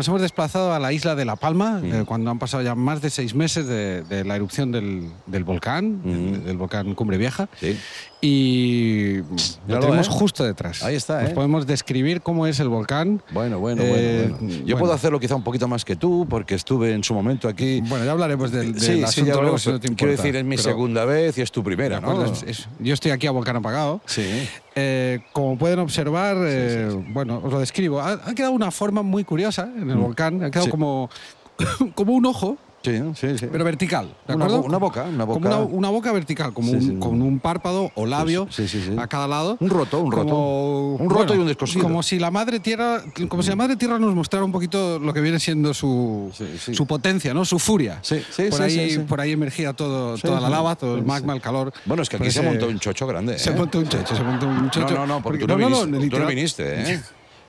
nos hemos desplazado a la isla de La Palma, cuando han pasado ya más de 6 meses de la erupción del volcán, del volcán Cumbre Vieja. Sí. Y lo tenemos justo detrás. Ahí está, Nos podemos describir cómo es el volcán. Bueno. Yo puedo hacerlo quizá un poquito más que tú, porque estuve en su momento aquí. Bueno, ya hablaremos del sí, asunto ya luego, si no te quiero importa. decir, es mi segunda vez y es tu primera, ¿no? Yo estoy aquí a volcán apagado. Sí. Como pueden observar, bueno, os lo describo. Ha quedado una forma muy curiosa en el volcán. Ha quedado como un ojo. Sí. Pero vertical, ¿de acuerdo? Una boca. Como una boca vertical, como con un párpado o labio a cada lado. Un roto. Un roto y un descosido. Como si la madre tierra nos mostrara un poquito lo que viene siendo su potencia, ¿no? Su furia. Por ahí emergía toda la lava, todo el magma, el calor. Bueno, es que aquí se montó un chocho grande. Se montó un chocho. No, porque tú no viniste, ¿eh?